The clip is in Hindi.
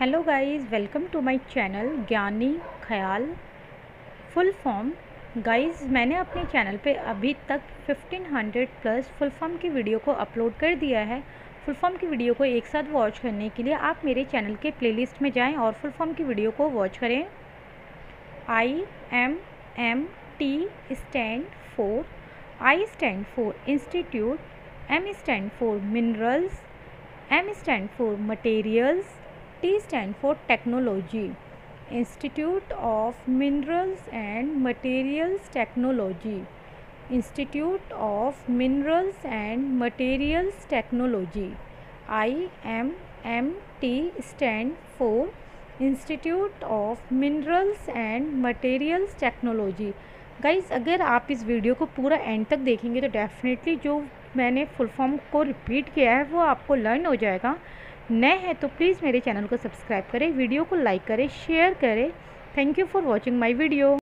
Hello guys, welcome to my channel Gyani Khayal. Full form guys, मैंने अपने चैनल पे अभी तक 1500 प्लस फुल फॉर्म की वीडियो को अपलोड कर दिया है। फुल फॉर्म की वीडियो को एक साथ वॉच करने के लिए आप मेरे चैनल के प्लेलिस्ट में जाएं और फुल फॉर्म की वीडियो को वॉच करें। IMMT stand for I stand for institute, M stand for minerals, M stand for materials, T stand for technology, Institute of Minerals and Materials Technology, Institute of Minerals and Materials Technology। IMMT stand for Institute of Minerals and Materials Technology। Guys, अगर आप इस वीडियो को पूरा एंड तक देखेंगे तो डेफिनेटली जो मैंने फुल फॉर्म को रिपीट किया है वो आपको लर्न हो जाएगा। नए हैं तो प्लीज़ मेरे चैनल को सब्सक्राइब करें, वीडियो को लाइक करें, शेयर करें। Thank you for watching my video.